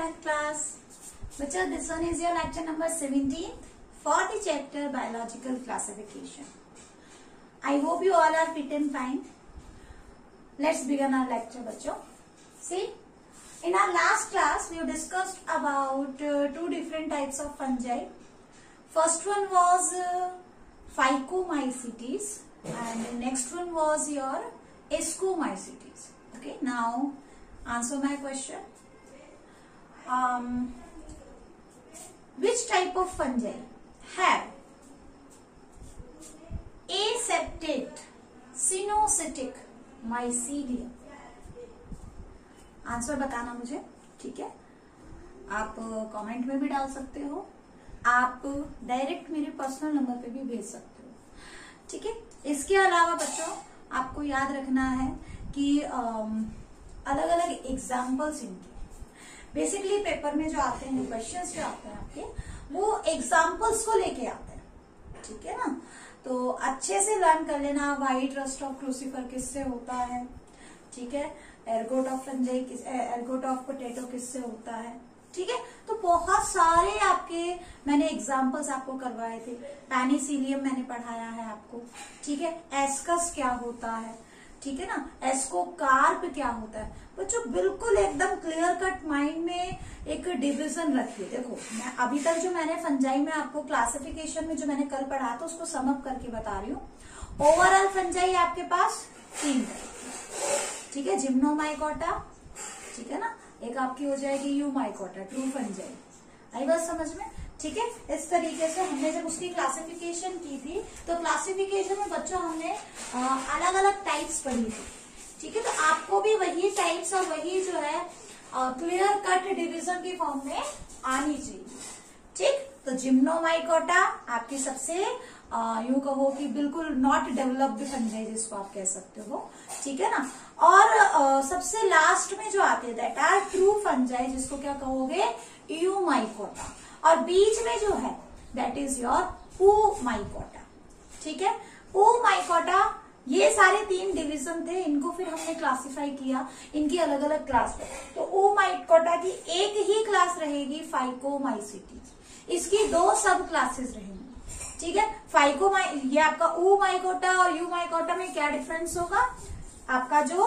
11th class. Bachcha, this one is your lecture number 17 for the chapter biological classification. I hope you all are fit and fine. Let's begin our lecture, bachcho. See, in our last class we have discussed about two different types of fungi. First one was Phycomycetes and the next one was your Ascomycetes. Okay, now answer my question. Which type of fungi have aseptate cynocytic mycelium? Answer बताना मुझे, ठीक है? आप comment में भी डाल सकते हो, आप डायरेक्ट मेरे पर्सनल नंबर पे भी भेज सकते हो, ठीक है? इसके अलावा बच्चों आपको याद रखना है कि अलग अलग एग्जाम्पल्स इनके बेसिकली पेपर में जो आते हैं, क्वेश्चंस जो आते हैं आपके, वो एग्जाम्पल्स को लेके आते हैं, ठीक है ना? तो अच्छे से लर्न कर लेना। व्हाइट रस्ट ऑफ क्रूसिफर किससे होता है, ठीक है? Ergot of fungi ergot of potato किससे होता है, ठीक है? तो बहुत सारे आपके मैंने एग्जाम्पल्स आपको करवाए थे। पेनिसिलियम मैंने पढ़ाया है आपको, ठीक है? एस्कस क्या होता है, ठीक है ना? एस्कोकार्प क्या होता है? बच्चों बिल्कुल एकदम क्लियर कट माइंड में एक डिवीजन रखिए। देखो मैं अभी तक जो मैंने फंजाई में आपको क्लासिफिकेशन में जो मैंने कल पढ़ा था उसको सम अप करके बता रही हूँ। ओवरऑल फंजाई आपके पास 3, ठीक है? जिम्नोमाइकोटा, ठीक है ना? एक आपकी हो जाएगी यूमाइकोटा, ट्रू फंजाई। आई बात समझ में, ठीक है? इस तरीके से हमने जब उसकी क्लासिफिकेशन की थी तो क्लासिफिकेशन में बच्चों हमने अलग अलग टाइप्स पढ़ी थी, ठीक है? तो आपको भी वही टाइप्स और वही जो है क्लियर कट डिवीजन की फॉर्म में आनी चाहिए, ठीक? तो जिम्नोमाइकोटा आपकी सबसे यूं कहो कि बिल्कुल नॉट डेवलप्ड फंजाई जिसको आप कह सकते हो, ठीक है ना? और सबसे लास्ट में जो आते हैं दैट आर ट्रू फंजाई, जिसको क्या कहोगे, यूमाइकोटा, और बीच में जो है दैट इज योर oomaicota, ठीक है? oomaicota, ये सारे 3 डिवीजन थे, इनको फिर हमने क्लासिफाई किया, इनकी अलग अलग क्लास पे। तो oomaicota की एक ही क्लास रहेगी Phycomycetes, इसकी 2 सब क्लासेस रहेंगी, ठीक है? ये आपका oomaicota और यूमाइकोटा में क्या डिफरेंस होगा? आपका जो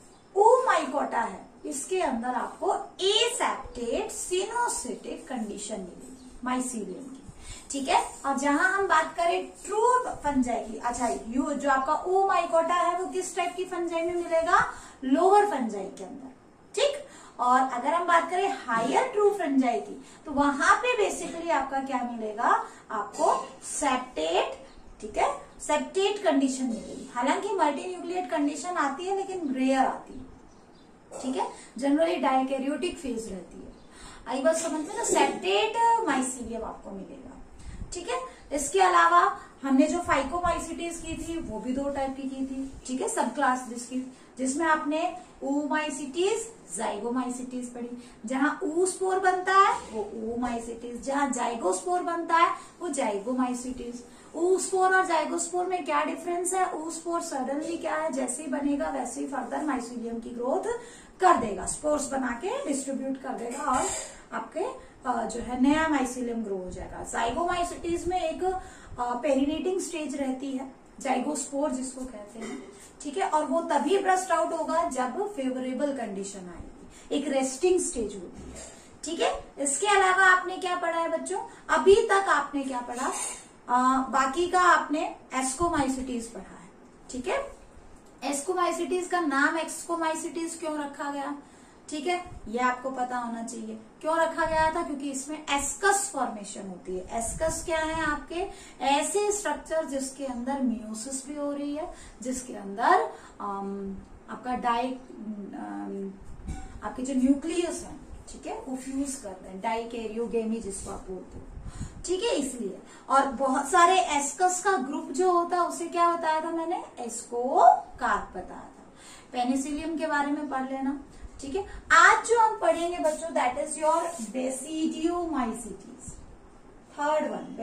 oomaicota है इसके अंदर आपको एसेप्टेट सिनोसिटिक कंडीशन मिलेगी माइसीलियम की, ठीक है? और जहां हम बात करें ट्रू फंजाई की, अच्छा जो आपका oomaicota है वो किस टाइप की फंजाई में मिलेगा? लोअर फंजाई के अंदर, ठीक? और अगर हम बात करें हायर ट्रू फंजाई की तो वहां पे बेसिकली आपका क्या मिलेगा? आपको सेप्टेट, ठीक है? सेप्टेट कंडीशन मिलेगी। हालांकि मल्टी न्यूक्लिएट कंडीशन आती है लेकिन रेयर आती है, ठीक है? जनरली डायकैरियोटिक फेज रहती है। आई बात समझ में ना? सेप्टेट माइसीलियम आपको मिलेगा, ठीक है? इसके अलावा हमने जो फाइकोमाइसिटीज की थी वो भी 2 टाइप की थी, ठीक है? सब क्लास जिसमें आपने oomaicetous zygomacetes पढ़ी। जहां oospore बनता है वो oomacetes, जहां जाइगोस्पोर बनता है वो जाइगोमाइसिटीज। oospore और जाइगोस्पोर में क्या डिफरेंस है? oospore सडनली क्या है, जैसे ही बनेगा वैसे ही फर्दर माइसीलियम की ग्रोथ कर देगा, स्पोर्स बना के डिस्ट्रीब्यूट कर देगा और आपके जो है नया माइसीलियम ग्रो हो जाएगा। जाइगोमाइसिटीज में एक पेरिनेटिंग स्टेज रहती है, जाइगोस्पोर जिसको कहते हैं, ठीक है? और वो तभी ब्रस्ट आउट होगा जब फेवरेबल कंडीशन आएगी, एक रेस्टिंग स्टेज होती है, ठीक है? इसके अलावा आपने क्या पढ़ा है बच्चों? अभी तक आपने क्या पढ़ा? बाकी का आपने एस्कोमाइसिटीज पढ़ा है, ठीक है? एस्कोमाइसिटीज का नाम एक्सकोमाइसिटीज क्यों रखा गया, ठीक है? ये आपको पता होना चाहिए क्यों रखा गया था, क्योंकि इसमें एस्कस फॉर्मेशन होती है। एस्कस क्या है? आपके ऐसे स्ट्रक्चर जिसके अंदर मियोसिस भी हो रही है, जिसके अंदर आपका आपके जो न्यूक्लियस है, ठीक है, वो फ्यूज कर रहे हैं, डाइकैरियोगेमी जिसको आप बोलते हो, ठीक है? इसलिए और बहुत सारे एस्कस का ग्रुप जो होता है उसे क्या बताया था मैंने? एस्कोकार्प बताया था। पेनिसिलियम के बारे में पढ़ लेना, ठीक है? आज जो हम पढ़ेंगे बच्चों that is your basidiomycetes, third one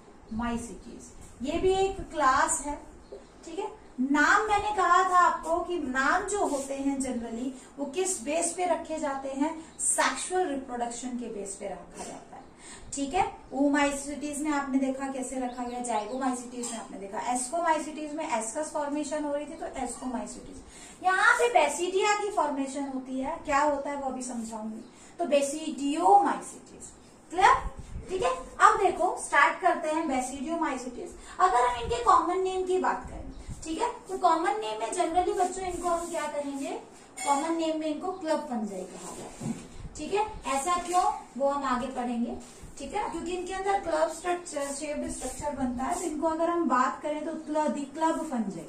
basidiomycetes. ये भी एक क्लास है, ठीक है? नाम मैंने कहा था आपको कि नाम जो होते हैं जनरली वो किस बेस पे रखे जाते हैं, सेक्सुअल रिप्रोडक्शन के बेस पे रखा जाता है। ठीक है, ओमाइसिटीज में आपने देखा कैसे रखा गया, जाइगोमाइसिटीज में आपने देखा, एस्कोमाइसिटीज में एस्कस फॉर्मेशन हो रही थी तो एस्कोमाइसिटीज। यहाँ पे बेसिडिया की फॉर्मेशन होती है, क्या होता है वो अभी समझाऊंगी, तो बेसिडियोमाइसिटीज। क्लियर? ठीक है, अब देखो स्टार्ट करते हैं बेसिडियोमाइसिटीज। अगर हम इनके कॉमन नेम की बात करें, ठीक है, तो कॉमन नेम में जनरली बच्चों इनको हम क्या कहेंगे, कॉमन नेम में इनको क्लब फंजाई कहा जाता है। ठीक है, ऐसा क्यों वो हम आगे पढ़ेंगे। ठीक है, क्योंकि इनके अंदर क्लब स्ट्रक्चर, शेप्ड स्ट्रक्चर बनता है, तो इनको अगर हम बात करें तो क्लब फंजाई।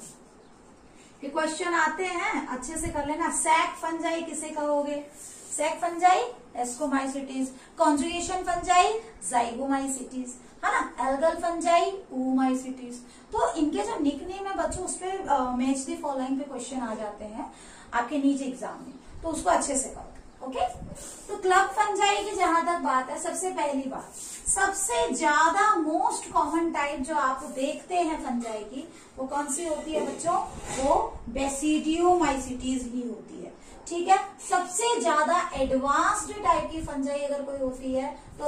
ये क्वेश्चन आते हैं, अच्छे से कर लेना। सैक फंजाई किसे कहोगे, sac fungi ascomycetes, conjugation fungi zygomycetes, है ना, एल्गल फंजाई oomaisities। तो इनके जो निक नेम है बच्चों उस पे मैच द फॉलोइंग पे क्वेश्चन आ जाते हैं आपके नीचे एग्जाम में, तो उसको अच्छे से करो। ओके, तो क्लब फंजाई की जहां तक बात है, सबसे पहली बात, सबसे ज्यादा मोस्ट कॉमन टाइप जो आप देखते हैं फंजाई की, वो कौन सी होती है बच्चों, वो बेसिडियोमाइसिटीज ही होती है। ठीक है, सबसे ज्यादा एडवांस्ड टाइप की फंजाई अगर कोई होती है तो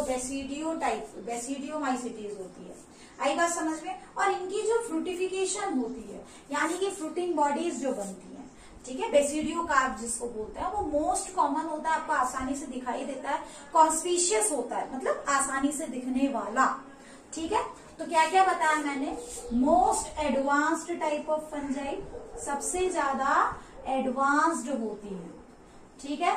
बेसिडियोमाइसिटीज होती है। आई बात समझ में? और इनकी जो फ्रूटिफिकेशन होती है, यानी कि फ्रूटिंग बॉडीज जो बनती है, ठीक है, बेसिडियोकार्प जिसको बोलते हैं, वो मोस्ट कॉमन होता है, आपको आसानी से दिखाई देता है, कॉन्स्पिशियस होता है, मतलब आसानी से दिखने वाला। ठीक है, तो क्या क्या बताया मैंने, most advanced type of fungi, सबसे ज्यादा एडवांस्ड होती है। ठीक है,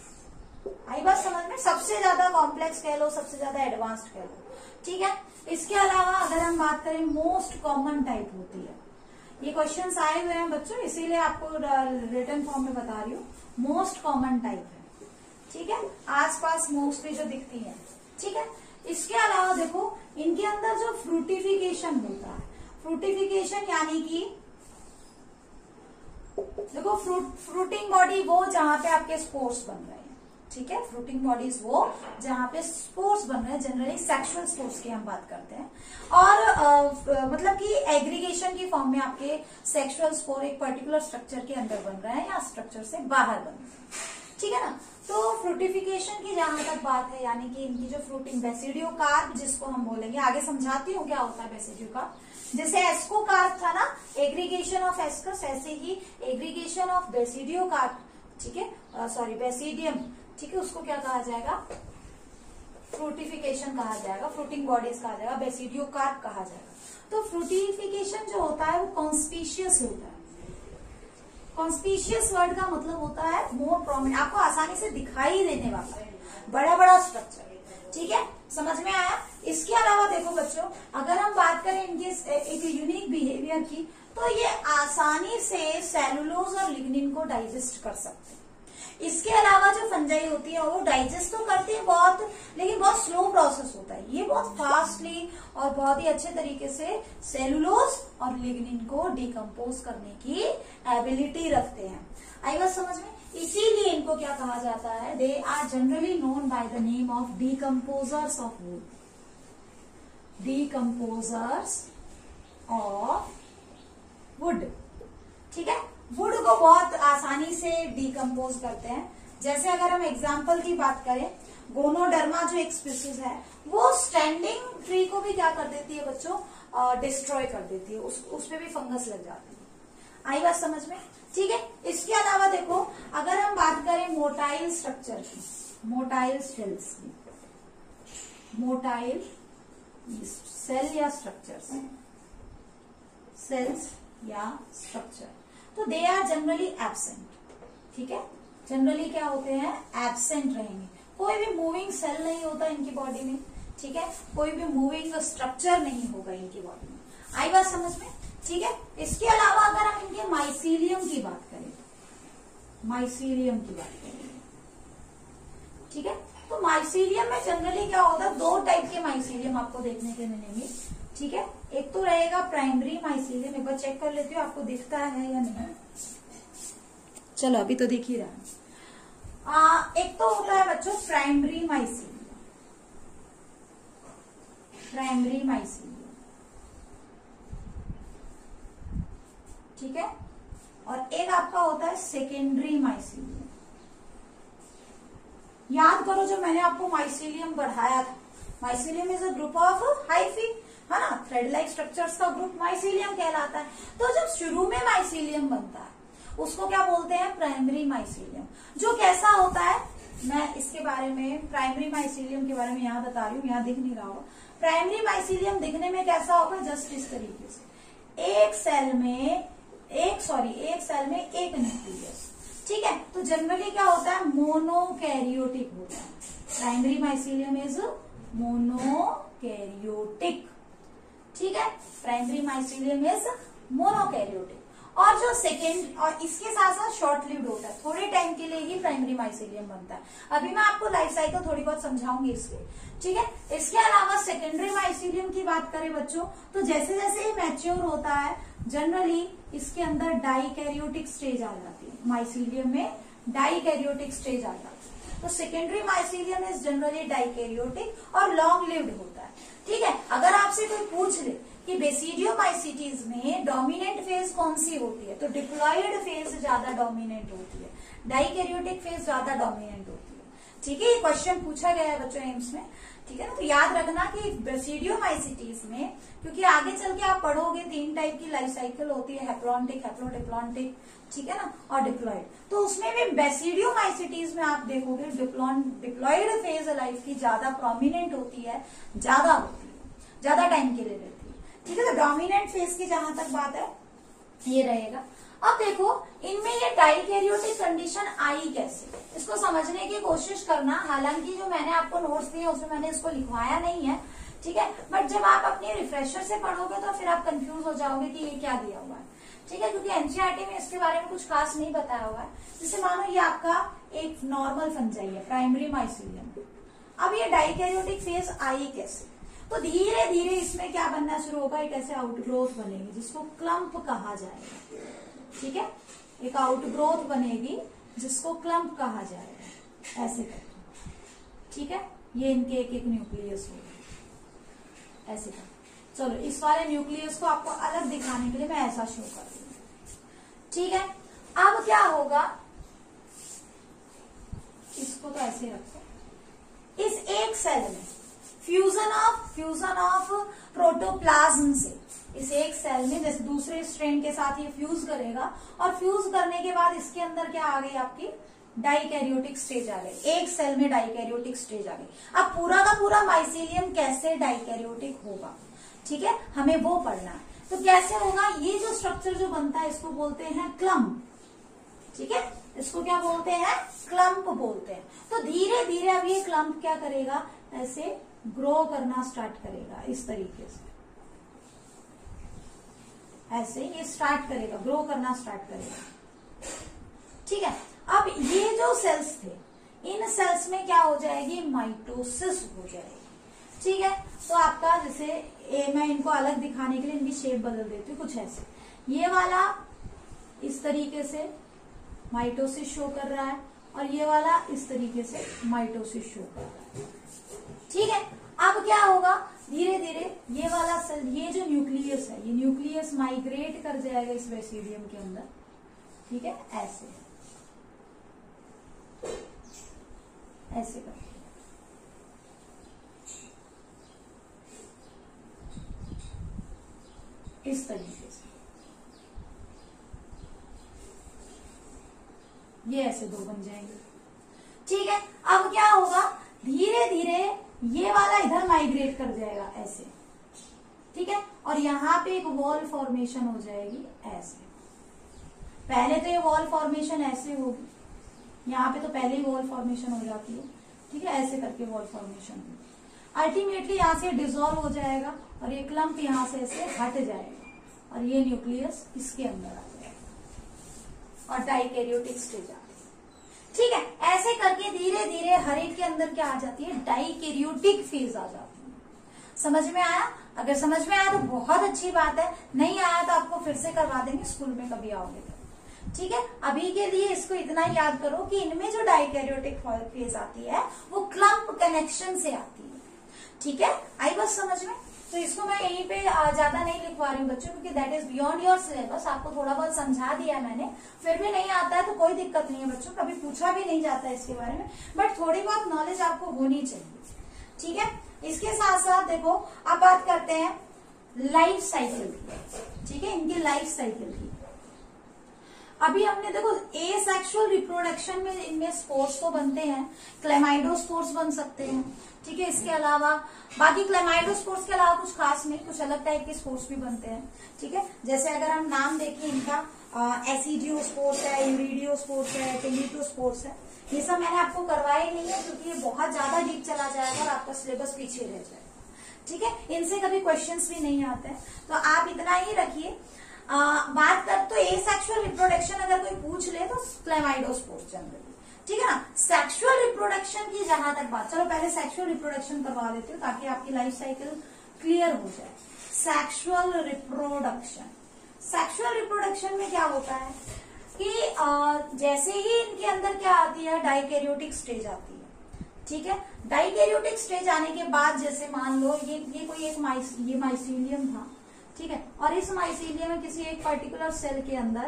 आई बात समझ में, सबसे ज्यादा कॉम्प्लेक्स कह लो, सबसे ज्यादा एडवांस्ड कह लो। ठीक है, इसके अलावा अगर हम बात करें मोस्ट कॉमन टाइप होती है, ये क्वेश्चंस आए हुए हैं बच्चों, इसीलिए आपको रिटन फॉर्म में बता रही हूँ, मोस्ट कॉमन टाइप है। ठीक है, आसपास मोस्टली जो दिखती है। ठीक है, इसके अलावा देखो इनके अंदर जो फ्रूटिफिकेशन होता है, फ्रूटिफिकेशन यानी कि देखो फ्रूटिंग बॉडी वो जहां पे आपके स्पोर्स बन रहे हैं। ठीक है, फ्रूटिंग बॉडीज वो जहां पे स्पोर्स बन रहे हैं, जनरली सेक्सुअल स्पोर्स की हम बात करते हैं, और मतलब कि एग्रीगेशन की फॉर्म में आपके सेक्सुअल स्पोर एक पर्टिकुलर स्ट्रक्चर के अंदर बन रहा है या स्ट्रक्चर से बाहर बन रहा है। ठीक है ना, तो फ्रूटिफिकेशन की जहां तक बात है, यानी कि इनकी जो फ्रूटिंग, बेसिडियोकार्प जिसको हम बोलेंगे, आगे समझाती हूँ क्या होता है बेसिडियोकार्प। जैसे एस्कोकार्प था ना, एग्रीगेशन ऑफ एस्कस, ऐसे ही एग्रीगेशन ऑफ बेसिडियोकार्प। ठीक है, सॉरी बेसिडियम, ठीक है, उसको क्या कहा जाएगा, फ्रूटिफिकेशन कहा जाएगा, फ्रूटिंग बॉडीज कहा जाएगा, बेसिडियोकार्प कहा जाएगा। तो फ्रूटिफिकेशन जो होता है वो कॉन्स्पिशियस होता है। कॉन्स्पिशियस वर्ड का मतलब होता है मोर प्रोमिनेंट, आपको आसानी से दिखाई देने वाला है, बड़ा बड़ा स्ट्रक्चर। ठीक है, समझ में आया? इसके अलावा देखो बच्चों, अगर हम बात करें इनके एक यूनिक बिहेवियर की, तो ये आसानी से सेलुलोज और लिग्निन को डाइजेस्ट कर सकते हैं। इसके अलावा जो फंजाई होती है वो डाइजेस्ट तो करती है बहुत, लेकिन बहुत स्लो प्रोसेस होता है, ये बहुत फास्टली और बहुत ही अच्छे तरीके से सेलुलोज और लिग्निन को डिकम्पोज करने की एबिलिटी रखते हैं। आई बात समझ में? इसीलिए इनको क्या कहा जाता है, they are generally known by the name of decomposers of wood, decomposers of wood. ठीक है, वुड को बहुत आसानी से डिकम्पोज करते हैं। जैसे अगर हम एग्जाम्पल की बात करें, गोनोडर्मा जो एक स्पीसीज है, वो स्टैंडिंग ट्री को भी क्या कर देती है बच्चों, डिस्ट्रॉय कर देती है, उस पे भी फंगस लग जाती है। आई बात समझ में? ठीक है, इसके अलावा देखो अगर हम बात करें मोटाइल स्ट्रक्चर की, मोटाइल सेल्स की, मोटाइल सेल या स्ट्रक्चर्स, सेल्स या स्ट्रक्चर, तो दे आर जनरली एब्सेंट। ठीक है, जनरली क्या होते हैं, एब्सेंट रहेंगे, कोई भी मूविंग सेल नहीं होता इनकी बॉडी में। ठीक है, कोई भी मूविंग स्ट्रक्चर नहीं होगा इनकी बॉडी में। आई बात समझ में? ठीक है, इसके अलावा अगर हम इनके माइसीलियम की बात करें, माइसीलियम की बात करें, ठीक है, तो माइसीलियम में जनरली क्या होता है, दो टाइप के माइसीलियम आपको देखने के मिलेंगे। ठीक है, एक तो रहेगा प्राइमरी माइसीलियम, एक बार चेक कर लेती हूँ आपको दिखता है या नहीं। चलो अभी तो दिख ही रहा है। एक तो होता है बच्चों प्राइमरी माइसीलियम, प्राइमरी माइसीलियम। ठीक है, और एक आपका होता है सेकेंडरी माइसीलियम। याद करो जो मैंने आपको माइसीलियम बढ़ाया था, mycelium is a group of hyphae, है ना, थ्रेड लाइक स्ट्रक्चर्स का ग्रुप माइसीलियम कहलाता है। तो जब शुरू में माइसीलियम बनता है उसको क्या बोलते हैं, प्राइमरी माइसीलियम। जो कैसा होता है, मैं इसके बारे में प्राइमरी माइसीलियम के बारे में यहाँ बता रही हूँ, यहाँ दिख नहीं रहा होगा। प्राइमरी माइसीलियम दिखने में कैसा होगा, जस्ट इस तरीके से, एक सेल में एक न्यूक्लियस। ठीक है, तो जनरली क्या होता है, मोनोकैरियोटिक होता है। Primary mycelium is monokaryotic. ठीक है, प्राइमरी माइसीलियम इज मोनोकैरियोटिक। और जो सेकेंड, और इसके साथ साथ शॉर्ट लिव्ड होता है, थोड़े टाइम के लिए ही प्राइमरी माइसीलियम बनता है। अभी मैं आपको लाइफ साइकिल थोड़ी बहुत समझाऊंगी इसके। ठीक है, इसके अलावा सेकेंडरी माइसीलियम की बात करें बच्चों, तो जैसे जैसे ये मैच्योर होता है जनरली इसके अंदर डाइकैरियोटिक स्टेज आ जाती है। माइसीलियम में डाइकैरियोटिक स्टेज आ जाती है। तो secondary mycelium is generally dikaryotic और लॉन्ग लिव्ड होता है। ठीक है, अगर आपसे कोई पूछ ले कि बेसिडियोमाइसीटीज में डोमिनेंट फेज कौन सी होती है, तो डिप्लॉयड फेज ज्यादा डोमिनेंट होती है, डाइकैरियोटिक फेज ज्यादा डोमिनेंट होती है। ठीक है, ये क्वेश्चन पूछा गया है बच्चों एम्स में। ठीक है ना, तो याद रखना कि बेसिडियोमाइसीटीज में, क्योंकि आगे चल के आप पढ़ोगे 3 टाइप की लाइफ साइकिल होती है, हैप्लॉन्टिक, हैप्लोडिप्लॉन्टिक, ठीक है ना, और डिप्लॉयड। तो उसमें भी बेसिडियोमाइसीटीज में आप देखोगे डिप्लॉयड फेज लाइफ की ज्यादा प्रोमिनेंट होती है, ज्यादा होती है, ज्यादा टाइम के लिए रहती है। ठीक है, तो डोमिनेंट फेज की जहां तक बात है ये रहेगा। अब देखो इनमें ये डाइकैरियोटिक कंडीशन आई कैसे, इसको समझने की कोशिश करना। हालांकि जो मैंने आपको नोट्स दिए उसमें मैंने इसको लिखवाया नहीं है, ठीक है, बट जब आप अपनी रिफ्रेशर से पढ़ोगे तो फिर आप कंफ्यूज हो जाओगे कि ये क्या दिया हुआ है। ठीक है, क्योंकि एनसीईआरटी में इसके बारे में कुछ खास नहीं बताया हुआ है। जैसे मानो ये आपका एक नॉर्मल फंजाई है, प्राइमरी माइसीलियम। अब ये डाइकैरियोटिक फेज आई कैसे, तो धीरे धीरे इसमें क्या बनना शुरू होगा, एक ऐसे आउटग्रोथ बनेगी जिसको क्लम्प कहा जाएगा। ठीक है, एक आउटग्रोथ बनेगी जिसको क्लम्प कहा जाएगा, ऐसे करके। ठीक है, ये इनके एक एक न्यूक्लियस होगा, ऐसे करके। चलो इस वाले न्यूक्लियस को आपको अलग दिखाने के लिए मैं ऐसा शो कर रही हूँ। ठीक है, अब क्या होगा, इसको तो ऐसे रखो। इस एक सेल में फ्यूजन ऑफ प्रोटोप्लाज्म से, इस एक सेल में जैसे दूसरे स्ट्रेन के साथ ये फ्यूज करेगा, और फ्यूज करने के बाद इसके अंदर क्या आ गई, आपकी डाइकैरियोटिक स्टेज आ गई। एक सेल में डाइकैरियोटिक स्टेज आ गई। अब पूरा का पूरा माइसीलियम कैसे डाइकैरियोटिक होगा, ठीक है, हमें वो पढ़ना है। तो कैसे होगा, ये जो स्ट्रक्चर जो बनता है इसको बोलते हैं क्लम्प। ठीक है, इसको क्या बोलते हैं, क्लम्प बोलते हैं। तो धीरे धीरे अब ये क्लम्प क्या करेगा, ऐसे ग्रो करना स्टार्ट करेगा, इस तरीके से, ऐसे ये स्टार्ट करेगा, ग्रो करना स्टार्ट करेगा। ठीक है, अब ये जो सेल्स थे, इन सेल्स में क्या हो जाएगी, माइटोसिस हो जाएगी। ठीक है, तो आपका जैसे मैं इनको अलग दिखाने के लिए इनकी शेप बदल देती हूँ, कुछ ऐसे, ये वाला इस तरीके से माइटोसिस शो कर रहा है, और ये वाला इस तरीके से माइटोसिस शो कर रहा है। ठीक है, अब क्या होगा, धीरे धीरे ये वाला सेल, ये जो न्यूक्लियस है, ये न्यूक्लियस माइग्रेट कर जाएगा इस बेसिडियम के अंदर। ठीक है, ऐसे ऐसे करके इस तरीके से, ये ऐसे दो बन जाएंगे। ठीक है, अब क्या होगा, धीरे धीरे ये वाला इधर माइग्रेट कर जाएगा ऐसे। ठीक है, और यहाँ पे एक वॉल फॉर्मेशन हो जाएगी ऐसे। पहले तो ये वॉल फॉर्मेशन ऐसे होगी, यहाँ पे तो पहले ही वॉल फॉर्मेशन हो जाती है। ठीक है, ऐसे करके वॉल फॉर्मेशन होगी। अल्टीमेटली यहाँ से डिसॉल्व हो जाएगा और ये क्लम्प यहाँ से ऐसे हट जाएगा, और ये न्यूक्लियस इसके अंदर आ जाएगा और डाइकैरियोटिक स्टेज आ। ठीक है, ऐसे करके धीरे धीरे हर एक के अंदर क्या आ जाती है, डाइकैरियोटिक फेज आ जाती है। समझ में आया? अगर समझ में आया तो बहुत अच्छी बात है, नहीं आया तो आपको फिर से करवा देंगे स्कूल में कभी आओगे तो। ठीक है, अभी के लिए इसको इतना याद करो कि इनमें जो डाइकैरियोटिक फेज आती है वो क्लम्प कनेक्शन से आती है। ठीक है, आई बात समझ में? तो इसको मैं यहीं पे ज्यादा नहीं लिखवा रही हूँ बच्चों, क्योंकि that is beyond your syllabus. आपको थोड़ा बहुत समझा दिया मैंने, फिर भी नहीं आता है तो कोई दिक्कत नहीं है बच्चों, कभी पूछा भी नहीं जाता है इसके बारे में, बट थोड़ी बहुत नॉलेज आपको होनी चाहिए, ठीक है। इसके साथ साथ देखो, अब बात करते हैं लाइफ साइकिल की, ठीक है, इनकी लाइफ साइकिल की। अभी हमने देखो एसेक्सुअल रिप्रोडक्शन में इनमें स्पोर्स तो बनते हैं, क्लेमाइडोस्पोर्स बन सकते हैं, ठीक है। इसके अलावा बाकी क्लेमाइडोस्पोर्स के अलावा कुछ खास नहीं, कुछ अलग टाइप के स्पोर्स भी बनते हैं, ठीक है। जैसे अगर हम नाम देखें इनका, एसिडियोस्पोर्स है, यूरिडियोस्पोर्स है, टेनिटोस्पोर्स है, ये सब मैंने आपको करवाया नहीं है क्योंकि ये बहुत ज्यादा डीप चला जाएगा और आपका सिलेबस पीछे रह जाएगा, ठीक है। इनसे कभी क्वेश्चंस भी नहीं आते हैं, तो आप इतना ही रखिए। बात कर तो एसेक्सुअल रिप्रोडक्शन अगर कोई पूछ ले तो क्लेमाइडोस्पोर्स जनरली, ठीक है ना। सेक्सुअल रिप्रोडक्शन की जहां तक बात, चलो पहले सेक्सुअल रिप्रोडक्शन करवा देती हूँ ताकि आपकी लाइफ साइकिल क्लियर हो जाए। सेक्सुअल रिप्रोडक्शन, सेक्सुअल रिप्रोडक्शन में क्या होता है कि जैसे ही इनके अंदर क्या आती है, डाइकैरियोटिक स्टेज आती है, ठीक है। डाइकैरियोटिक स्टेज आने के बाद जैसे मान लो ये कोई एक ये माइसीलियम था, ठीक है, और इस माइसीलियम में किसी एक पर्टिकुलर सेल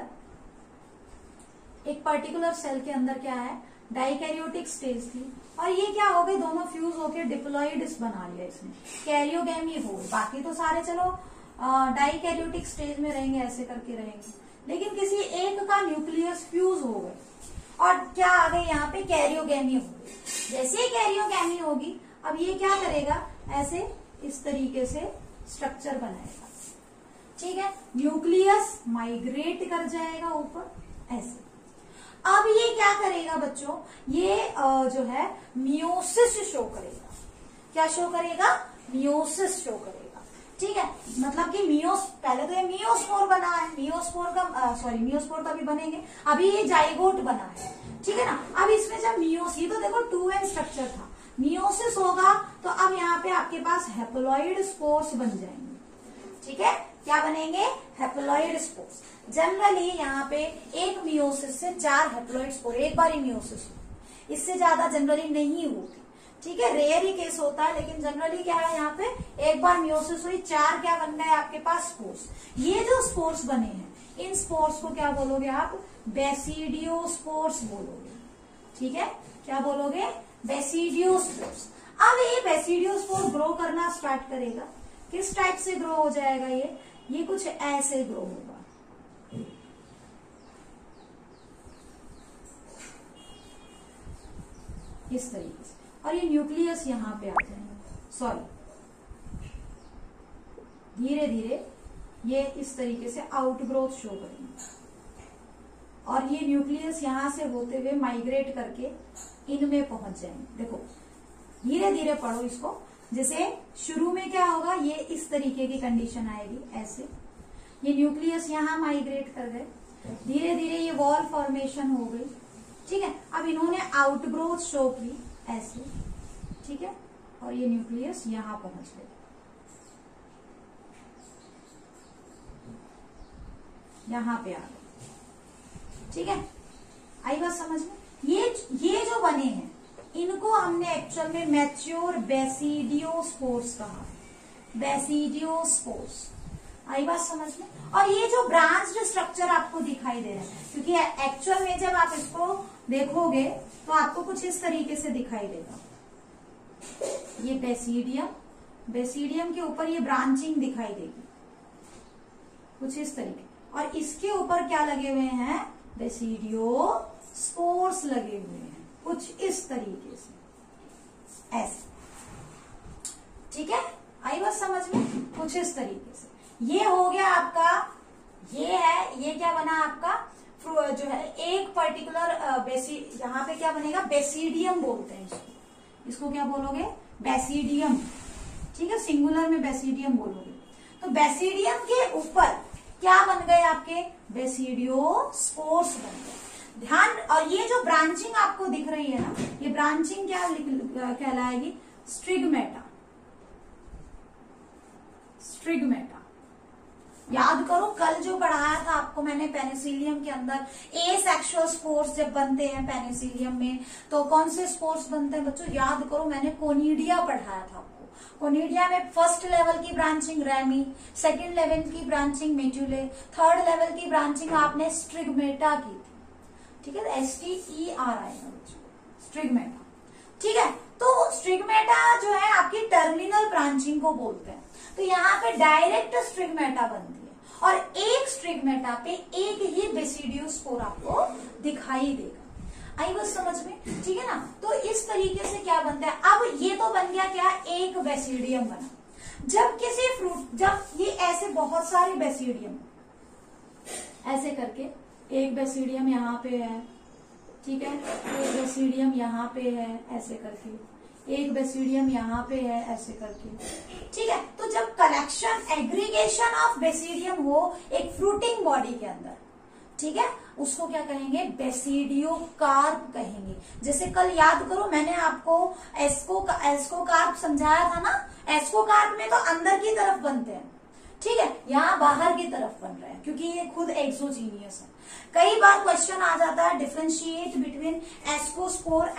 के अंदर क्या है, डाइकैरियोटिक स्टेज थी, और ये क्या हो गई, दोनों फ्यूज होकर डिप्लॉइड्स बना लिया इसने, कैरियोगैमी हो गई। बाकी तो सारे चलो डाइकैरियोटिक स्टेज में रहेंगे, ऐसे करके रहेंगे, लेकिन किसी एक का न्यूक्लियस फ्यूज हो गए और क्या आ गई यहाँ पे, कैरियोगैमी हो गई। जैसे ही कैरियोगैमी होगी, अब ये क्या करेगा, ऐसे इस तरीके से स्ट्रक्चर बनाएगा, ठीक है। न्यूक्लियस माइग्रेट कर जाएगा ऊपर, ऐसे। अब ये क्या करेगा बच्चों, ये जो है मियोसिस शो करेगा। क्या शो करेगा, मियोसिस शो करेगा, ठीक है। मतलब कि पहले तो ये मियोस्पोर बना है, मियोस्पोर का भी बनेंगे, अभी ये जाइगोट बना है, ठीक है ना। अब इसमें जब ये तो देखो 2n स्ट्रक्चर था, मियोसिस होगा तो अब यहाँ पे आपके पास हैप्लॉइड स्पोर्स बन जाएंगे, ठीक है। क्या बनेंगे, हैप्लॉइड स्पोर्स। जनरली यहाँ पे एक मियोसिस से 4 हैप्लॉइड स्पोर एक बार ही मियोसिस हो, इससे ज्यादा जनरली नहीं होती, ठीक है। रेयर ही केस होता है, लेकिन जनरली क्या है, यहाँ पे एक बार मियोसिस हुई, 4 क्या बन गए आपके पास, स्पोर्स। ये जो स्पोर्स बने हैं, इन स्पोर्स को क्या बोलोगे आप, बेसिडियोस्पोर्स बोलोगे, ठीक है। क्या बोलोगे, बेसिडियोस्पोर्स। अब ये बेसिडियोस्पोर ग्रो करना स्टार्ट करेगा। किस टाइप से ग्रो हो जाएगा, ये कुछ ऐसे ग्रो होगा, इस तरीके से, और ये न्यूक्लियस यहां पे आ जाएगा, सॉरी, धीरे धीरे ये इस तरीके से आउटग्रोथ शो करेंगे, और ये न्यूक्लियस यहां से होते हुए माइग्रेट करके इनमें पहुंच जाएंगे। देखो धीरे धीरे पढ़ो इसको, जैसे शुरू में क्या होगा, ये इस तरीके की कंडीशन आएगी, ऐसे ये न्यूक्लियस यहां माइग्रेट कर गए, धीरे धीरे ये वॉल फॉर्मेशन हो गई, ठीक है। अब इन्होंने आउटग्रोथ शो की, ऐसे, ठीक है, और ये न्यूक्लियस यहां पहुंच गए, यहां पे आ गए, ठीक है। आई बात समझ में। ये जो बने हैं इनको हमने एक्चुअल में मैच्योर बेसिडियोस्पोर्स कहा, बेसिडियोस्पोर्स। आई बात समझ में। और ये जो ब्रांच्ड स्ट्रक्चर आपको दिखाई दे रहा है, क्योंकि एक्चुअल में जब आप इसको देखोगे तो आपको कुछ इस तरीके से दिखाई देगा, ये बेसिडियम के ऊपर ये ब्रांचिंग दिखाई देगी कुछ इस तरीके, और इसके ऊपर क्या लगे हुए हैं, बेसिडियोस्पोर्स लगे हुए हैं कुछ इस तरीके से, ऐसे, ठीक है। आई बात समझ में, कुछ इस तरीके से। ये हो गया आपका, ये क्या बना आपका, जो है एक पर्टिकुलर यहाँ पे क्या बनेगा, बेसिडियम बोलते हैं इसको क्या बोलोगे, बेसिडियम, ठीक है, सिंगुलर में बेसिडियम बोलोगे। तो बेसिडियम के ऊपर क्या बन गए आपके, बेसिडियोस्पोर्स बन गए। ध्यान, और ये जो ब्रांचिंग आपको दिख रही है ना, ये ब्रांचिंग क्या कहलाएगी, स्ट्रिगमेटा। याद करो कल जो पढ़ाया था आपको मैंने पेनिसिलियम के अंदर, एसेक्सुअल स्पोर्स जब बनते हैं पेनिसिलियम में तो कौन से स्पोर्स बनते हैं बच्चों, याद करो मैंने कोनिडिया पढ़ाया था आपको, कोनिडिया में फर्स्ट लेवल की ब्रांचिंग रेमी, सेकंड लेवल की ब्रांचिंग मेडुले, थर्ड लेवल की ब्रांचिंग आपने स्ट्रिगमेटा की थी, ठीक है, STERI स्ट्रिगमेटा, ठीक है। तो स्ट्रिगमेटा जो है आपकी टर्मिनल ब्रांचिंग को बोलते हैं। तो यहाँ पे डायरेक्ट स्ट्रिगमेटा बनती है और एक स्ट्रिगमेटा पे एक ही बेसिडियोस्पोर आपको दिखाई देगा। आई बस समझ में, ठीक है ना। तो इस तरीके से क्या बनता है, अब ये तो बन गया क्या, एक बेसिडियम बना। जब किसी फ्रूट, जब ये ऐसे बहुत सारे बेसिडियम ऐसे करके, एक बेसिडियम यहाँ पे है, ठीक है, एक बेसिडियम यहाँ पे है ऐसे करके, एक बेसिडियम यहाँ पे है ऐसे करके, ठीक है। तो जब कलेक्शन, एग्रीगेशन ऑफ बेसिडियम हो एक फ्रूटिंग बॉडी के अंदर, ठीक है, उसको क्या कहेंगे, बेसिडियोकार्प कहेंगे। जैसे कल याद करो मैंने आपको एस्कोकार्प समझाया था ना। एस्कोकार्प में तो अंदर की तरफ बनते हैं, ठीक है, यहाँ बाहर की तरफ बन रहे हैं क्योंकि ये खुद एक्सोजीनियस है। कई बार क्वेश्चन आ जाता है differentiate between ascospore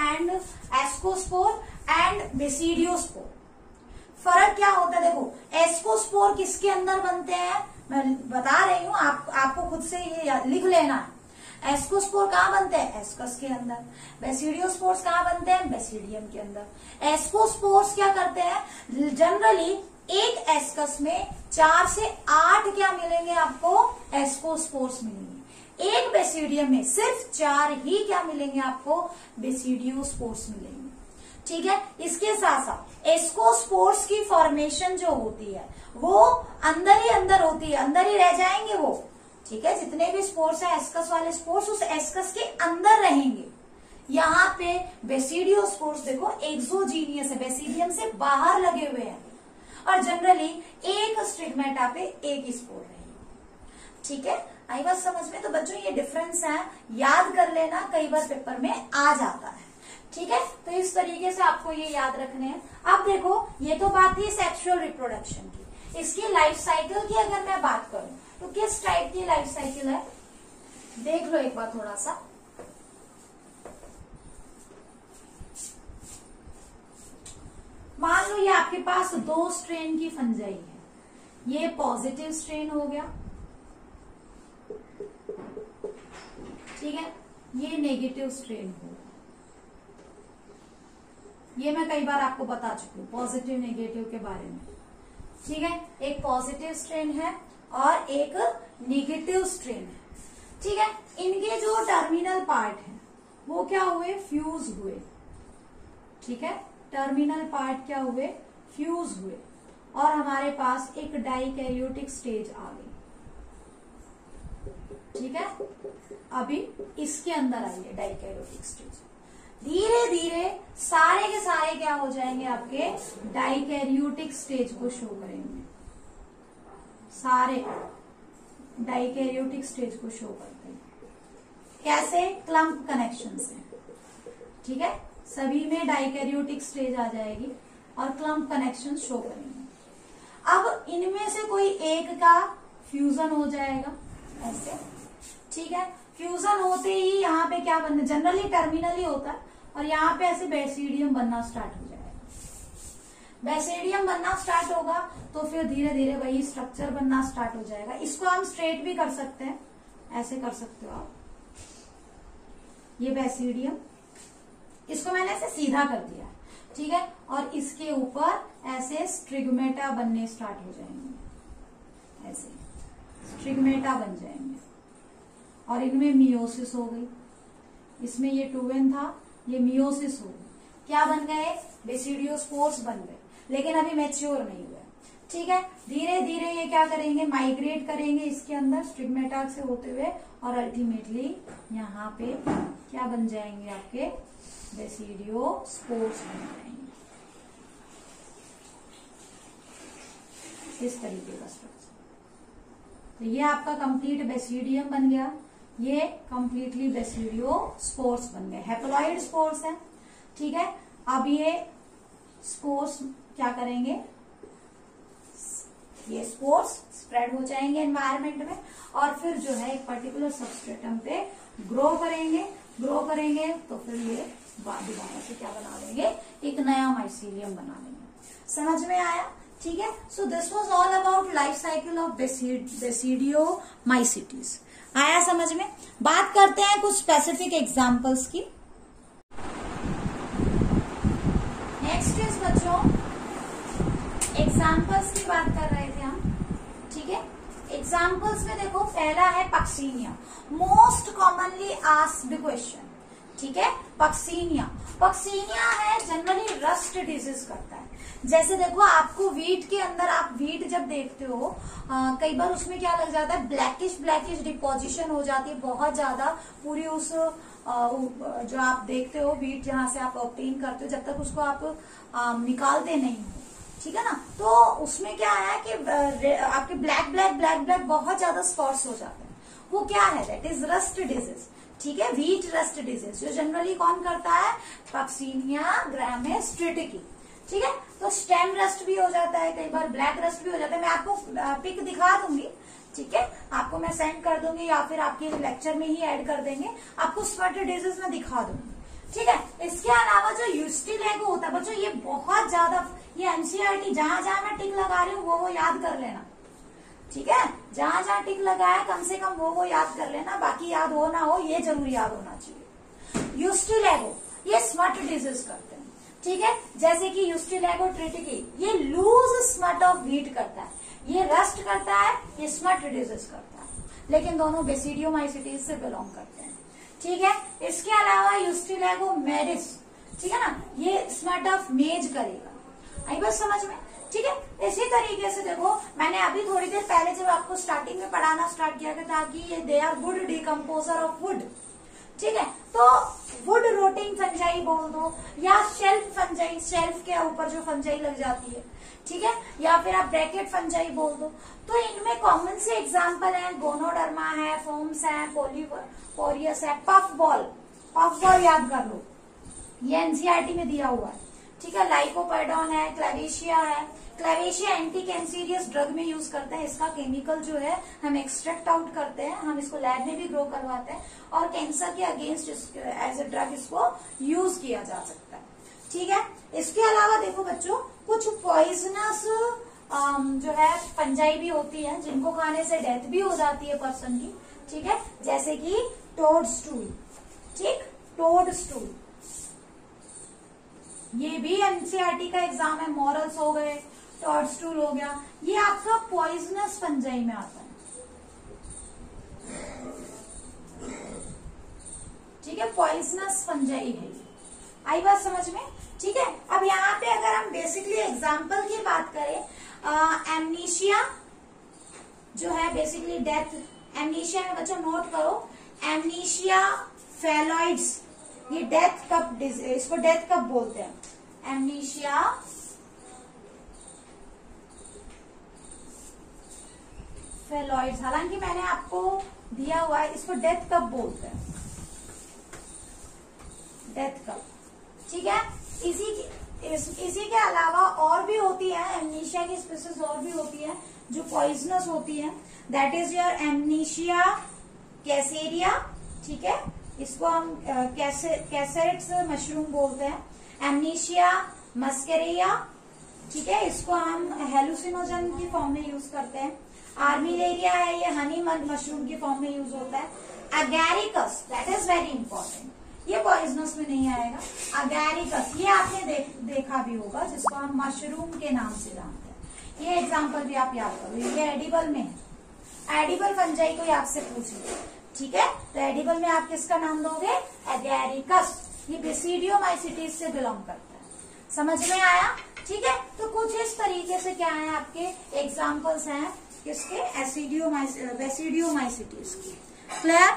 and basidiospore. फर्क क्या होता है, देखो एस्कोस्पोर किसके अंदर बनते हैं, मैं बता रही हूँ, आपको खुद से ये लिख लेना है। एस्कोस्पोर कहाँ बनते हैं, एस्कस के अंदर। बेसिडियोस्पोर्स कहाँ बनते हैं, बेसिडियम के अंदर। एस्कोस्पोर्स क्या करते हैं, जनरली एक एस्कस में 4 से 8 क्या मिलेंगे आपको, एस्कोस्पोर्स मिलेंगे। एक बेसिडियम में सिर्फ 4 ही क्या मिलेंगे आपको, बेसिडियोस्पोर्स मिलेंगे, ठीक है। इसके साथ साथ एस्कोस्पोर्स की फॉर्मेशन जो होती है वो अंदर ही अंदर होती है, अंदर ही रह जाएंगे वो, ठीक है। जितने भी स्पोर्स है एस्कस वाले स्पोर्स उस एस्कस के अंदर रहेंगे। यहाँ पे बेसिडियोस्पोर्स देखो एक्सोजीनियस है, बेसिडियम से बाहर लगे हुए हैं और जनरली एक स्टिग्मेटा पे एक ही स्पोर रहेगी, ठीक है। आई बात समझ में। तो बच्चों ये डिफरेंस है, याद कर लेना, कई बार पेपर में आ जाता है, ठीक है। तो इस तरीके से आपको ये याद रखने हैं। अब देखो ये तो बात थी सेक्सुअल रिप्रोडक्शन की। इसकी लाइफ साइकिल की अगर मैं बात करूं तो किस टाइप की लाइफ साइकिल है, देख लो एक बार थोड़ा सा। मान लो ये आपके पास 2 स्ट्रेन की फंजाई है, ये पॉजिटिव स्ट्रेन हो गया, ठीक है, ये नेगेटिव स्ट्रेन हो। ये मैं कई बार आपको बता चुकी हूँ पॉजिटिव नेगेटिव के बारे में, ठीक है। एक पॉजिटिव स्ट्रेन है और एक नेगेटिव स्ट्रेन है, ठीक है। इनके जो टर्मिनल पार्ट है वो क्या हुए, फ्यूज हुए, ठीक है। टर्मिनल पार्ट क्या हुए, फ्यूज हुए और हमारे पास एक डाइकैरियोटिक स्टेज आ गई, ठीक है। अभी इसके अंदर आई है डाइकैरियोटिक स्टेज। धीरे धीरे सारे के सारे क्या हो जाएंगे, आपके डाइकैरियोटिक स्टेज को शो करेंगे, सारे डाइकैरियोटिक स्टेज को शो करते हैं। कैसे, क्लम्प कनेक्शन से, ठीक है। सभी में डाइकैरियोटिक स्टेज आ जाएगी और क्लम्प कनेक्शन शो करेंगे। अब इनमें से कोई एक का फ्यूजन हो जाएगा ऐसे, ठीक है। फ्यूजन होते ही यहाँ पे क्या बनना, जनरली टर्मिनली होता है और यहाँ पे ऐसे बेसिडियम बनना स्टार्ट हो जाएगा। बेसिडियम बनना स्टार्ट होगा तो फिर धीरे धीरे वही स्ट्रक्चर बनना स्टार्ट हो जाएगा। इसको हम स्ट्रेट भी कर सकते हैं, ऐसे कर सकते हो आप, ये बेसिडियम, इसको मैंने ऐसे सीधा कर दिया, ठीक है। और इसके ऊपर ऐसे स्ट्रिगमेटा बनने स्टार्ट हो जाएंगे, ऐसे स्ट्रिगमेटा बन जाएंगे और इनमें मियोसिस हो गई। इसमें ये 2n था, ये मियोसिस हो गई, क्या बन गए, बेसिडियोस्पोर्स बन गए, लेकिन अभी मैच्योर नहीं हुए, ठीक है। धीरे धीरे ये क्या करेंगे, माइग्रेट करेंगे इसके अंदर स्टिग्मेटा से होते हुए और अल्टीमेटली यहाँ पे क्या बन जाएंगे, आपके बेसिडियोस्पोर्स बन जाएंगे। इस तरीके का स्ट्रक्चर। तो ये आपका कंप्लीट बेसिडियम बन गया, ये कंप्लीटली बेसिडियोस्पोर्स बन गए, हैप्लॉइड स्पोर्स है, ठीक है। अब ये स्पोर्स क्या करेंगे, ये स्पोर्स स्प्रेड हो जाएंगे एनवायरनमेंट में और फिर जो है एक पर्टिकुलर सबस्ट्रेटम पे ग्रो करेंगे तो फिर ये दोबारा से क्या बना देंगे, एक नया माइसीलियम बना देंगे। समझ में आया? ठीक है, so this was all about life cycle of basidiomycetes. आया समझ में? बात करते हैं कुछ स्पेसिफिक एग्जांपल्स की। नेक्स्ट इज बच्चों एग्जांपल्स की बात कर रहे थे हम। ठीक है, एग्जांपल्स में देखो पहला है Puccinia, most commonly asked question. ठीक है, पक्सीनिया है जनरली रस्ट डिजीज करता है। जैसे देखो आपको वीट के अंदर, आप वीट जब देखते हो कई बार उसमें क्या लग जाता है, ब्लैकिश डिपोजिशन हो जाती है बहुत ज्यादा पूरी उस जो आप देखते हो वीट जहां से आप ऑब्टेन करते हो, जब तक उसको आप निकालते नहीं हो। ठीक है ना, तो उसमें क्या है कि आपके ब्लैक बहुत ज्यादा स्पॉट्स हो जाते हैं। वो क्या है, दैट इज रस्ट डिजीज। ठीक है, वीट रस्ट डिजीज जो जनरली कौन करता है, पक्सीनिया ग्रामिस ट्रिटिकी। ठीक है, तो स्टेम रस्ट भी हो जाता है, कई बार ब्लैक रस्ट भी हो जाता है। मैं आपको पिक दिखा दूंगी। ठीक है, आपको मैं सेंड कर दूंगी या फिर आपके लेक्चर में ही ऐड कर देंगे, आपको स्पॉट डिजीज में दिखा दूंगी। ठीक है, इसके अलावा जो यूस्टिलेगो होता है बच्चों, ये बहुत ज्यादा, ये एनसीईआरटी जहां जहां मैं टिक लगा रही हूँ वो याद कर लेना। ठीक है, जहां जहां टिक लगाया कम से कम वो याद कर लेना, बाकी याद हो ना हो ये जरूर याद होना चाहिए। यूस्टिलेगो ये स्मट डिजीज करते हैं। ठीक है, जैसे कि यूस्टिलेगो ट्रिटिकी ये लूज स्मट ऑफ वीट करता है, ये रस्ट करता है, ये स्मट डिजीज करता है, लेकिन दोनों बेसिडियोमाइसीटीज से बिलोंग करते हैं। ठीक है, इसके अलावा यूस्टिलेगो मेडिस, ठीक है ना, ये स्मट ऑफ मेज करेगा। आई बस समझ में? ठीक है, इसी तरीके से देखो मैंने अभी थोड़ी देर पहले जब आपको स्टार्टिंग में पढ़ाना स्टार्ट किया था कि ये they are good decomposer of wood. ठीक है, तो वुड रोटिंग फंजाई बोल दो या शेल्फ फंजाई, शेल्फ के ऊपर जो फंजाई लग जाती है। ठीक है, या फिर आप ब्रैकेट फंजाई बोल दो। तो इनमें कॉमन से एग्जांपल है, गोनोडर्मा है, फोम्स है, पोलियोरियस है, पफ बॉल याद कर लो, ये एनसीईआरटी में दिया हुआ है। ठीक है, लाइकोपर्डोन है, क्लेवेशिया है। क्लेवेशिया एंटी कैंसीरियस ड्रग में यूज करते हैं, इसका केमिकल जो है हम एक्सट्रैक्ट आउट करते हैं, हम इसको लैब में भी ग्रो करवाते हैं और कैंसर के अगेंस्ट एज ए ड्रग इसको यूज किया जा सकता है। ठीक है, इसके अलावा देखो बच्चों कुछ पॉइजनस जो है फंजाई भी होती है जिनको खाने से डेथ भी हो जाती है पर्सन की। ठीक है, जैसे कि टोडस्टूल। ठीक, टोडस्टूल ये भी एनसीईआरटी का एग्जाम है, मॉरल्स हो गए, टोडस्टूल हो गया, ये आपका पॉइजनस फंजाई में आता है। ठीक है, पॉइजनस फंजाई है। आई बात समझ में? ठीक है, अब यहाँ पे अगर हम बेसिकली एग्जाम्पल की बात करें, एमनीशिया जो है बेसिकली डेथ, एमनीशिया में बच्चों नोट करो, एमनीशिया फेलॉइड्स, ये डेथ कब, इसको डेथ कब बोलते हैं, एमनीशिया फेलॉइड्स। हालांकि मैंने आपको दिया हुआ है, इसको डेथ कब बोलते हैं, डेथ कब। ठीक है, इसी के अलावा और भी होती है, एमनीशिया की स्पीसीज और भी होती है जो पॉइजनस होती है, that is your Amanita caesarea. ठीक है, इसको हम कैसेट्स मशरूम बोलते हैं, एमनीशिया मस्करेया। ठीक है, इसको हम हेलुसिनोजन की फॉर्म में यूज करते हैं। आर्मिलेरिया है, ये हनी मशरूम की फॉर्म में यूज होता है। Agaricus, that is very important, ये पॉइजनस में नहीं आएगा। अगैरिकस ये आपने देखा भी होगा, जिसको हम मशरूम के नाम से जानते हैं। ये एग्जाम्पल भी आप याद करो, ये एडिबल में है, एडिबल फंजाई कोई आपसे पूछ ले। ठीक है, तो एडिबल में आप किसका नाम दोगे, एगैरिकस, ये बेसिडियोमाइसीटीज से बिलोंग करता है। समझ में आया? ठीक है, तो कुछ इस तरीके से क्या है आपके एग्जाम्पल्स हैं किसके, बेसिडियोमाइसीटीज की। Clear?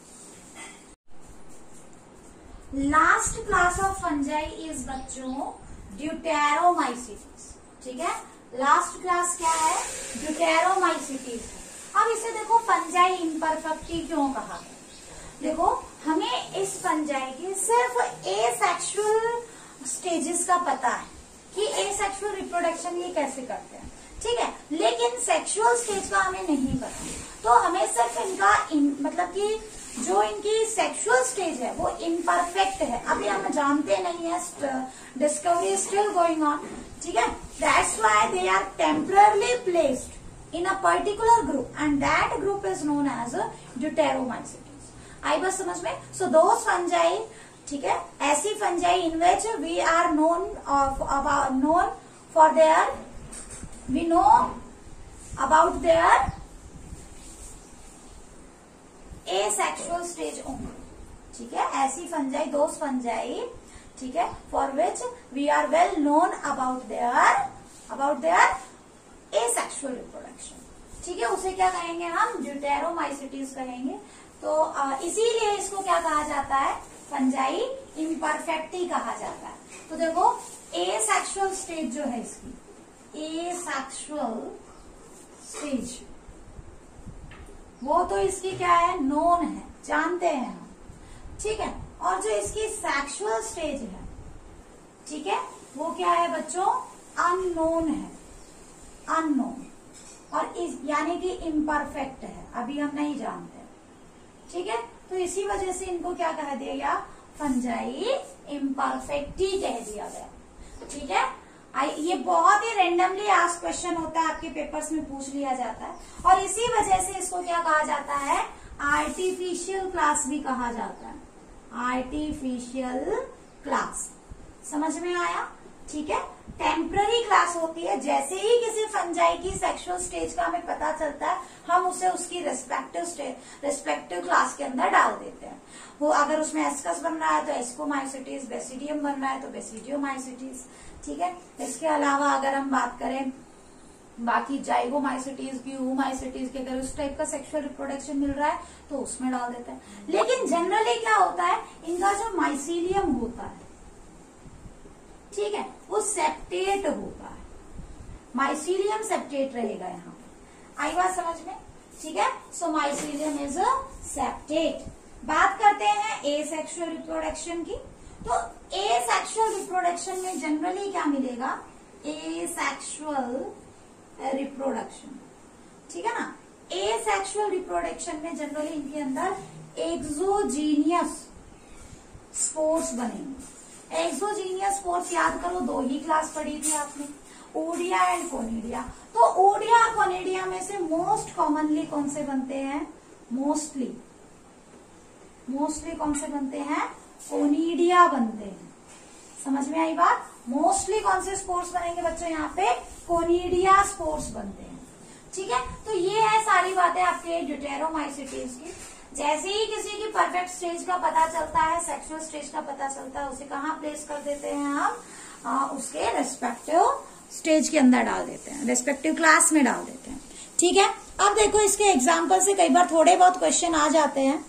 Last class of fungi is बच्चों ड्यूटेरोमाइसीटीज। ठीक है, लास्ट क्लास क्या है, ड्यूटेरोमाइसीटीज। अब इसे देखो फंजाई इम्परफेक्टी क्यों कहा गया, देखो हमें इस फंजाई के सिर्फ एसेक्सुअल स्टेजेस का पता है कि एसेक्सुअल रिप्रोडक्शन ये कैसे करते हैं। ठीक है, लेकिन सेक्सुअल स्टेज का हमें नहीं पता, तो हमें सिर्फ इनका मतलब कि जो इनकी सेक्सुअल स्टेज है वो इम्परफेक्ट है, अभी हम जानते नहीं है, डिस्कवरी स्टिल गोइंग ऑन। ठीक है, that's why they are temporarily placed in a particular group and that group is known as deuteromycetes. आई बस समझ में। सो दोज फंजाई, ठीक है, ऐसी fungi in which we are known for their, we know about their asexual stage only, ठीक है, ऐसी फंजाई, दोज फंजाई, ठीक है, for which we are well known about their asexual reproduction, ठीक है, उसे क्या कहेंगे हम, ड्यूटेरोमाइसीटीज कहेंगे। तो इसीलिए इसको क्या कहा जाता है, फंजाई इम्परफेक्टी कहा जाता है। तो देखो asexual स्टेज जो है इसकी, asexual स्टेज, वो तो इसकी क्या है, नोन है, जानते हैं हम, ठीक है, और जो इसकी सेक्सुअल स्टेज है, ठीक है, वो क्या है बच्चों, अननोन है, अननोन, और इस यानी कि इम्परफेक्ट है, अभी हम नहीं जानते, ठीक है। तो इसी वजह से इनको क्या कह दिया गया, फंजाई इम्परफेक्टी कह दिया गया, ठीक है। ये बहुत ही रेंडमली आस्क क्वेश्चन होता है, आपके पेपर्स में पूछ लिया जाता है, और इसी वजह से इसको क्या कहा जाता है, आर्टिफिशियल क्लास भी कहा जाता है, आर्टिफिशियल क्लास। समझ में आया, ठीक है। टेम्पररी क्लास होती है, जैसे ही किसी फंजाई की सेक्सुअल स्टेज का हमें पता चलता है, हम उसे उसकी रेस्पेक्टिव क्लास के अंदर डाल देते हैं। वो अगर उसमें एस्कस बन रहा है तो एस्कोमाइसीटीज, बेसिडियम बन रहा है तो बेसिडियोमाइसीटीज, ठीक है। इसके अलावा अगर हम बात करें बाकी जाइगोमाइसीटीज की, ooमाइसीटीज की, अगर उस टाइप का सेक्सुअल रिप्रोडक्शन मिल रहा है तो उसमें डाल देते हैं। लेकिन जनरली क्या होता है, इनका जो माइसीलियम होता है, ठीक है, वो सेप्टेट होता है, माइसीलियम सेप्टेट रहेगा यहाँ पे। आई बात समझ में, ठीक है। So mycelium is a septate. बात करते हैं एसेक्सुअल रिप्रोडक्शन की। तो एसेक्सुअल रिप्रोडक्शन में जनरली क्या मिलेगा, एसेक्सुअल रिप्रोडक्शन, ठीक है ना। एसेक्सुअल रिप्रोडक्शन में जनरली इनके अंदर एक्सोजीनियस स्पोर्स बनेंगे। एक्सोजीनियस स्पोर्स याद करो, 2 ही क्लास पढ़ी थी आपने, ओडिया एंड कोनिडिया। तो ओडिया कोनिडिया में से मोस्ट कॉमनली कौन से बनते हैं, मोस्टली कौन से बनते हैं, कोनिडिया बनते हैं। समझ में आई बात, मोस्टली कौन से स्पोर्स बनेंगे बच्चों, यहाँ पे कोनिडिया स्पोर्स बनते हैं, ठीक है। तो ये है सारी बातें आपके ड्यूटेरोमाइसीटीज की। जैसे ही किसी की परफेक्ट स्टेज का पता चलता है, सेक्सुअल स्टेज का पता चलता है, उसे कहाँ प्लेस कर देते हैं हम, उसके रेस्पेक्टिव स्टेज के अंदर डाल देते हैं, रेस्पेक्टिव क्लास में डाल देते हैं, ठीक है। अब देखो इसके एग्जाम्पल से कई बार थोड़े बहुत क्वेश्चन आ जाते हैं।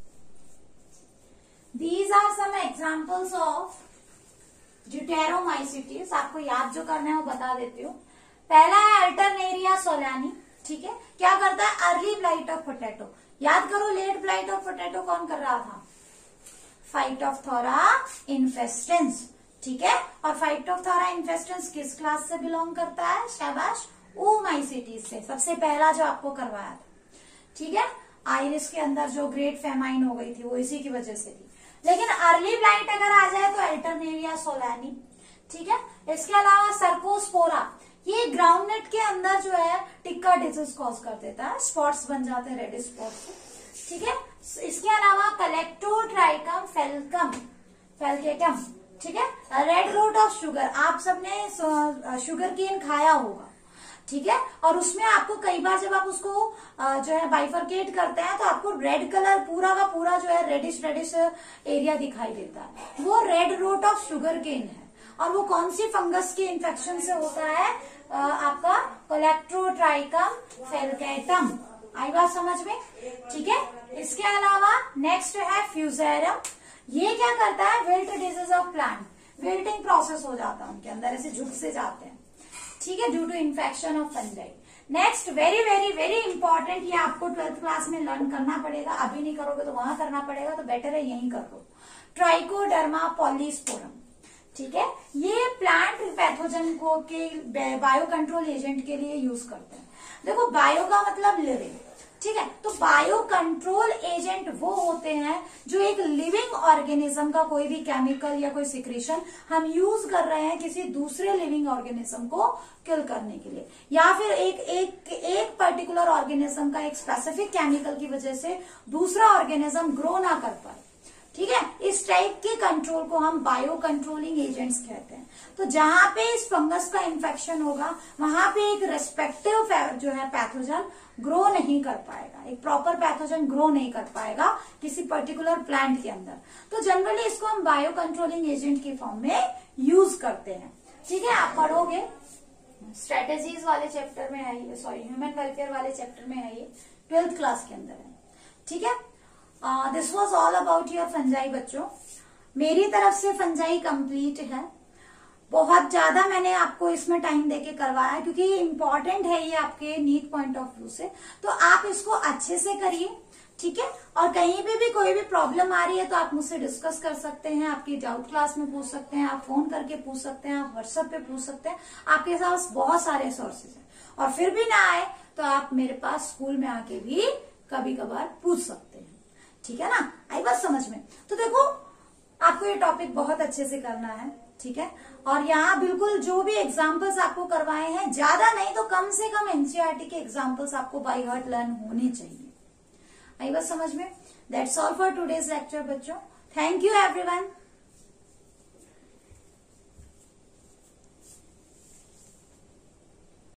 These are some examples of ड्यूटेरोमाइसीटीज। आपको याद जो करना है वो बता देती हूँ। पहला है अल्टरनेरिया सोलानी, ठीक है, क्या करता है, अर्ली ब्लाइट ऑफ पोटैटो। याद करो, लेट ब्लाइट ऑफ पोटैटो कौन कर रहा था, फाइटोप्थोरा इन्फेस्टेंस, ठीक है। और फाइटोप्थोरा इन्फेस्टेंस किस क्लास से बिलोंग करता है, शाबाश, ooमाइसीटीज से, सबसे पहला जो आपको करवाया था, ठीक है। आइरिस के अंदर जो ग्रेट फेमाइन हो गई थी वो इसी की वजह से थी। लेकिन अर्ली ब्लाइट अगर आ जाए तो अल्टरनेरिया सोलानी, ठीक है। इसके अलावा सर्कोस्पोरा, ये ग्राउंडनट के अंदर जो है टिक्का डिजीज कॉज कर देता है, स्पॉट्स बन जाते हैं, रेड स्पॉट्स, ठीक है। इसके अलावा कलेक्टोट्राइकम फेल्केटम, ठीक है, रेड रूट ऑफ शुगर। आप सबने शुगर केन खाया होगा, ठीक है, और उसमें आपको कई बार जब आप उसको जो है बाइफरकेट करते हैं तो आपको रेड कलर पूरा का पूरा जो है रेडिश एरिया दिखाई देता है, वो red rot of sugar cane है। और वो कौन सी फंगस के इन्फेक्शन से होता है, आपका कोलेक्ट्रोट्राइकम फेल्केटम। आई बात समझ में, ठीक है। इसके अलावा नेक्स्ट है फ्यूजेरियम। ये क्या करता है, wilt disease of plant, wilting process हो जाता है उनके अंदर, ऐसे झुक से जाते हैं, ठीक है, due to infection of fungi. Next very very very important, ये आपको 12th क्लास में लर्न करना पड़ेगा, अभी नहीं करोगे तो वहां करना पड़ेगा, तो बेटर है यहीं कर लो। ट्राइकोडर्मा पॉलीस्पोरम, ठीक है, ये प्लांट पैथोजन को के बायो कंट्रोल एजेंट के लिए यूज करते हैं। देखो बायो का मतलब लिविंग, ठीक है। तो बायो कंट्रोल एजेंट वो होते हैं जो एक लिविंग ऑर्गेनिज्म का कोई भी केमिकल या कोई सिक्रेशन हम यूज कर रहे हैं किसी दूसरे लिविंग ऑर्गेनिज्म को किल करने के लिए, या फिर एक पर्टिकुलर ऑर्गेनिज्म का एक स्पेसिफिक केमिकल की वजह से दूसरा ऑर्गेनिज्म ग्रो ना कर पाए, ठीक है। इस टाइप के कंट्रोल को हम बायो कंट्रोलिंग एजेंट्स कहते हैं। तो जहां पे इस फंगस का इन्फेक्शन होगा वहां पे एक रेस्पेक्टिव जो है पैथोजन ग्रो नहीं कर पाएगा, एक प्रॉपर पैथोजन ग्रो नहीं कर पाएगा किसी पर्टिकुलर प्लांट के अंदर। तो जनरली इसको हम बायो कंट्रोलिंग एजेंट के फॉर्म में यूज करते हैं, ठीक है। आप पढ़ोगे स्ट्रेटेजीज वाले चैप्टर में है ये, सॉरी ह्यूमन वेलफेयर वाले चैप्टर में है ये, 12th क्लास के अंदर है, ठीक है। This was all about your fungi बच्चों। मेरी तरफ से फंजाई कंप्लीट है। बहुत ज्यादा मैंने आपको इसमें टाइम देके करवाया क्योंकि ये इम्पोर्टेंट है, ये आपके नीट पॉइंट ऑफ व्यू से। तो आप इसको अच्छे से करिए, ठीक है। और कहीं भी कोई भी प्रॉब्लम आ रही है तो आप मुझसे डिस्कस कर सकते हैं, आपकी डाउट क्लास में पूछ सकते हैं, आप फोन करके पूछ सकते हैं, आप व्हाट्सएप पे पूछ सकते हैं। आपके पास बहुत सारे सोर्सेज हैं। और फिर भी ना आए तो आप मेरे पास स्कूल में आके भी कभी कभार पूछ सकते हैं, ठीक है ना। आई बात समझ में। तो देखो आपको ये टॉपिक बहुत अच्छे से करना है, ठीक है। और यहाँ बिल्कुल जो भी एग्जाम्पल्स आपको करवाए हैं, ज्यादा नहीं तो कम से कम एनसीईआरटी के एग्जाम्पल्स आपको बाय हार्ट लर्न होने चाहिए। आई बात समझ में। That's all for today's lecture बच्चों। Thank you everyone.